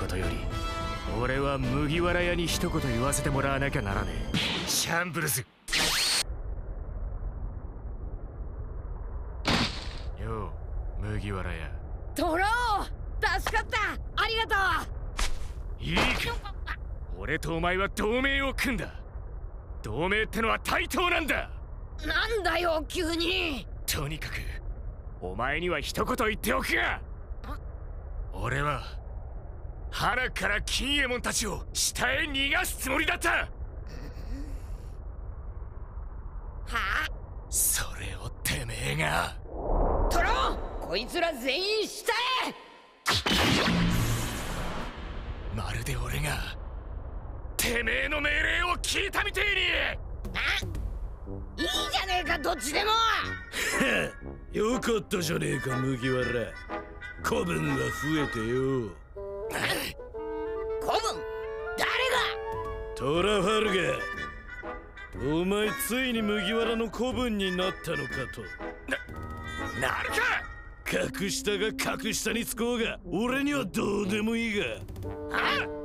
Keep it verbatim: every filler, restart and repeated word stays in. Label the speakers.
Speaker 1: ことより俺は麦わら屋に一言言わせてもらわなきゃならねえ。シャンブルズよう麦わら屋。
Speaker 2: トロー助かった、ありがと
Speaker 1: う。いいか、俺とお前は同盟を組んだ。同盟ってのは対等なんだ。
Speaker 2: なんだよ急に。
Speaker 1: とにかくお前には一言言っておくが、俺は花から金右衛門たちを下へ逃がすつもりだった。は
Speaker 2: あ、
Speaker 1: それをてめえが。
Speaker 2: トロン、こいつら全員下へ。
Speaker 1: まるで俺がてめえの命令を聞いたみてえに。
Speaker 2: あ、いいじゃねえか、どっちでも。
Speaker 3: よかったじゃねえか麦わら、子分が増えてよ。
Speaker 2: 子分？誰が？
Speaker 3: トラファルガー、お前ついに麦わらの子分になったのかと。
Speaker 1: な、なるか。
Speaker 3: 格下が格下につこうが俺にはどうでもいいが。
Speaker 1: あ